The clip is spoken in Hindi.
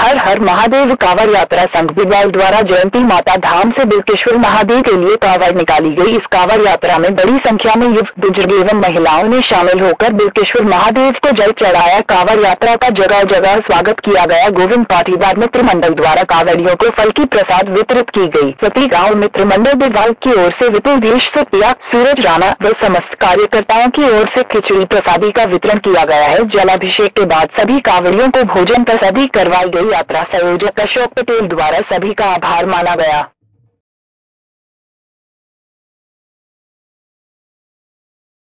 हर हर महादेव कांवड़ यात्रा संघ बिरवाल द्वारा जयंती माता धाम से बिल्केश्वर महादेव के लिए कांवड़ निकाली गई। इस कांवड़ यात्रा में बड़ी संख्या में युवक, बुजुर्ग एवं महिलाओं ने शामिल होकर बिल्केश्वर महादेव को जल चढ़ाया। कांवड़ यात्रा का जगह जगह स्वागत किया गया। गोविंद पाटीदार मित्र मंडल द्वारा कांवड़ियों को फल की प्रसाद वितरित की गई। प्रति गाँव मित्र मंडल बिरवाल की ओर से विपुल देश से पिया सूरज राणा व समस्त कार्यकर्ताओं की ओर से खिचड़ी प्रसादी का वितरण किया गया है। जलाभिषेक के बाद सभी कांवड़ियों को भोजन प्रसादी करवाई गई। यात्रा संयोजक अशोक पटेल द्वारा सभी का आभार माना गया।